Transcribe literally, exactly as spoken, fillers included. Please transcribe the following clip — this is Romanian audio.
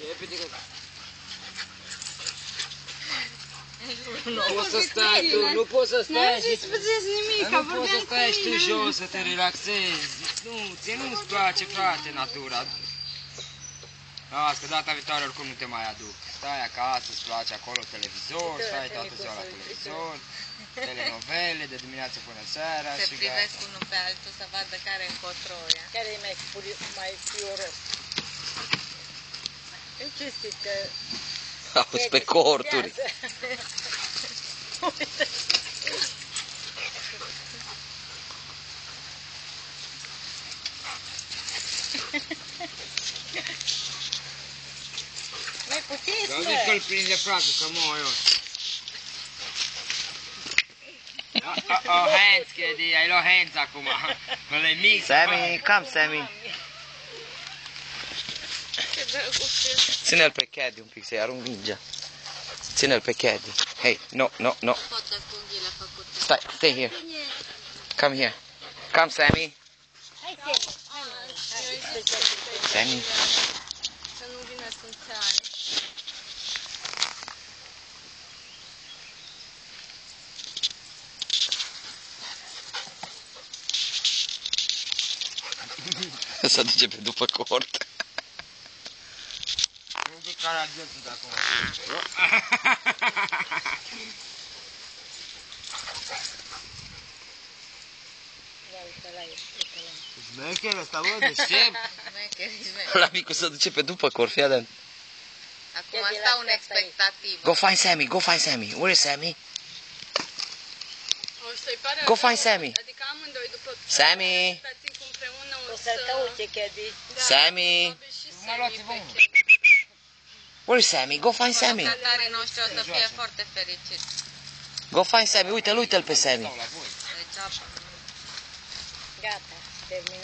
Repede că... Nu poți să stai tu, nu poți să stai N-am zis să-ți nimic, nu poți să stai și tu jos, să te relaxezi. Nu, ție nu-ți place, frate, natura. Las, că data viitoare oricum nu te mai aduc. Stai acasă, îți place acolo televizor, stai toată ziua la televizor, telenovele, de dimineață până seara. Se privesc unul pe altul să vadă care încotro ea. Care e mai, mai fioros? În chestii că... Auzi pe corturi. Uite. Mai puțin, Să zici că îl prinde, frate, să mă eu. Oh, oh, hands, Kedi, ai luat hands acum. Mă le mic. Sammy, come Sammy. Ține-l pe Caddy un pic, să-i arunc mingea. Ține-l pe Caddy. Hey, no, no, no. Toate punghiile făcute. Stai, stay here. Come here. Come, Sammy. Hai, Sammy. Sammy. Să nu vină sânțare. Să duce pe după cort. Nu zic care adjunct acum. Șmecher ăsta, bă, deștept. La micu să duce pe după cort, fii atent. Acum stau în expectativă. Go find Sammy, go find Sammy. Where is Sammy? Go find Sammy. Adică amândoi după Sammy. împreună O să căute, Caddy. Sammy. Mă luați vă. Where is Sammy? Go find Sammy. Locatarii noștri o să fie foarte fericiți. Go find Sammy. Uite-l, uite-l pe Sammy. Degeaba. Gata, termin.